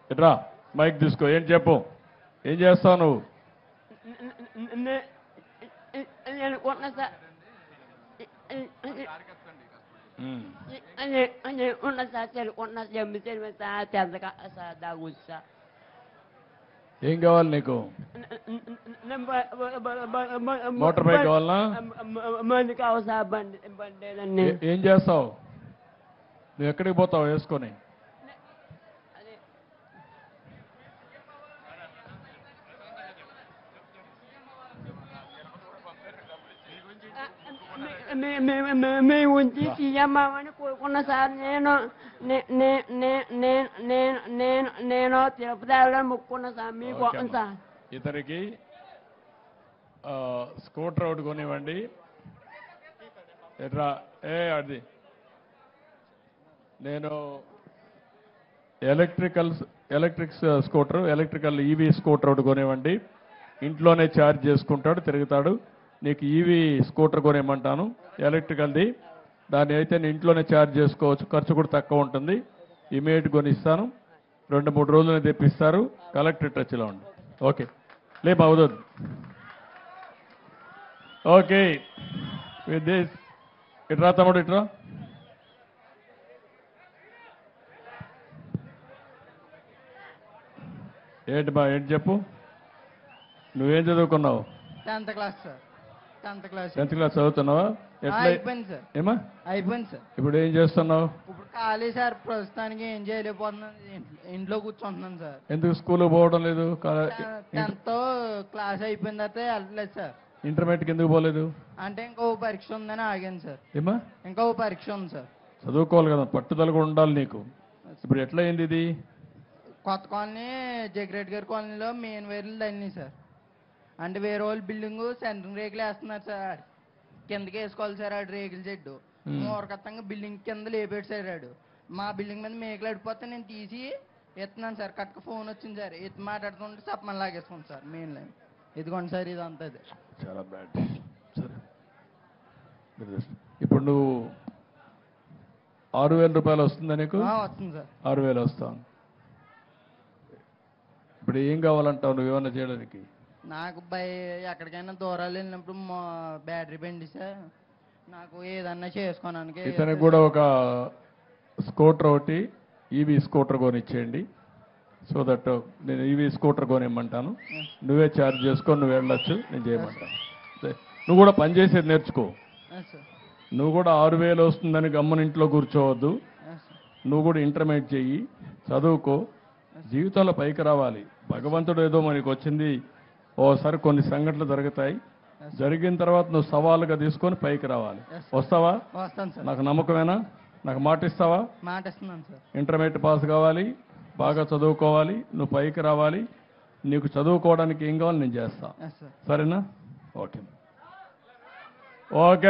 ఇట్రా మైక్ తీసుకో. ఏం చెప్పు, ఏం చేస్తావు నువ్వు? నేను కొన్నా సార్ ఉన్న సార్ తెలుకున్నా జమ్మి తెలివి సార్ తెల్లగా సార్ దాగుస్తా. ఏం కావాలి నీకు? మోటార్ బైక్ కావాలనా? మంది కావాలి సార్ బండి బండి ఏం చేస్తావు నువ్వు? ఎక్కడికి పోతావు వేసుకొని? మీ ఉంచి తీయమ్మని కోరుకున్నా సార్. నేను తిరుపతి వెళ్ళాలని మొక్కుకున్నా సార్. మీకు సార్ ఇతనికి స్కూటర్ ఒకటి కొనివ్వండి. ఎట్రా అది నేను electric scooter, electrical EV scooter ఒకటి కొనివ్వండి. ఇంట్లోనే ఛార్జ్ చేసుకుంటాడు, తిరుగుతాడు. నీకు ఈవీ స్కూటర్ కొనేయమంటాను, ఎలక్ట్రికల్ది. దాన్ని అయితే నేను ఇంట్లోనే ఛార్జ్ చేసుకోవచ్చు, ఖర్చు కూడా తక్కువ ఉంటుంది. ఇమీడియట్ కొనిస్తాను, 2-3 రోజులు తెప్పిస్తారు. కలెక్టర్ టచ్లో ఉండి. ఓకే లే బాగుదు. ఓకే విత్ దిస్ ఇట్రా తమ్ముడు, ఇట్రా. ఏంటి బా, ఏంటి చెప్పు. నువ్వేం చదువుకున్నావు? 10th class sir. 10th class చదువుతున్నావా? అయిపోయింది సార్. ఏమా అయిపోయింది సార్. ఇప్పుడు ఏం చేస్తున్నావు? ఇప్పుడు ఖాళీ సార్, ప్రస్తుతానికి ఏం చేయలేకపోతున్నాను, ఇంట్లో కూర్చుంటున్నాను సార్. ఎందుకు స్కూల్ పోవడం లేదు? 10th క్లాస్ అయిపోయిన తర్వాత వెళ్ళలేదు సార్. ఇంటర్మీడియట్కి ఎందుకు పోలేదు? అంటే ఇంకో పరీక్ష ఉందని ఆగాను సార్. ఏమా? ఇంకో పరీక్ష ఉంది సార్. చదువుకోవాలి కదా, పట్టుదల కూడా ఉండాలి నీకు. ఇప్పుడు ఎట్లా అయింది ఇది? కొత్త కాలనీ జగ్రెడ్ గారి కాలనీలో మెయిన్ వైర్లు తల్లినాయి సార్. అంటే వేరే వాళ్ళు బిల్డింగ్ సెంట్రింగ్ రేకులు వేస్తున్నారు సార్. కిందకి వేసుకోవాలి సార్ ఆడు రేకుల చెడ్డు. మూరకత్తంగా బిల్డింగ్ కింద లేపేడు సార్ ఆడు. మా బిల్డింగ్ మీద మేకలు అడిపోతే నేను తీసి ఎత్తున్నాను సార్. కట్టుకు ఫోన్ వచ్చింది సార్, ఎత్తి మాట్లాడుతుంటే సప్పమని లాగేసుకోండి సార్ మెయిన్ లైన్. ఇదిగోండి సార్, ఇది అంతా చాలా బ్యాడ్. సరే ఇప్పుడు నువ్వు 6,000 రూపాయలు వస్తుందా నీకు? వస్తుంది సార్. 6,000 వస్తాను. ఇప్పుడు ఏం కావాలంటావు నువ్వేమన్నా చేయడానికి? నాకు ఎక్కడికైనా దూరాలు వెళ్ళినప్పుడు బ్యాటరీ బండి సార్, నాకు ఏదన్నా చేసుకోవడానికి. ఇతనికి కూడా ఒక స్కూటర్ ఒకటి, ఈవీ స్కూటర్ కొనిచ్చేయండి. సో దట్ నేను ఈవీ స్కూటర్ కొనిమ్మంటాను, నువ్వే ఛార్జ్ చేసుకొని నువ్వు వెళ్ళొచ్చు, నేను చేయమంటాను. నువ్వు కూడా పనిచేసేది నేర్చుకో. నువ్వు కూడా 6,000 వస్తుందని గమ్మున ఇంట్లో కూర్చోవద్దు. నువ్వు కూడా ఇంటర్మీడియట్ చెయ్యి, చదువుకో, జీవితంలో పైకి రావాలి. భగవంతుడు ఏదో మనకి వచ్చింది, ఓసారి కొన్ని సంఘటనలు జరుగుతాయి. జరిగిన తర్వాత నువ్వు సవాలుగా తీసుకొని పైకి రావాలి. వస్తావా? వస్తాను సార్. నాకు నమ్మకమేనా? నాకు మాట ఇస్తావా? మాట ఇస్తున్నాను సార్. ఇంటర్మీడియట్ పాస్ కావాలి, బాగా చదువుకోవాలి, నువ్వు పైకి రావాలి. నీకు చదువుకోవడానికి ఏం కావాలి నేను చేస్తా, సరేనా? Okay okay.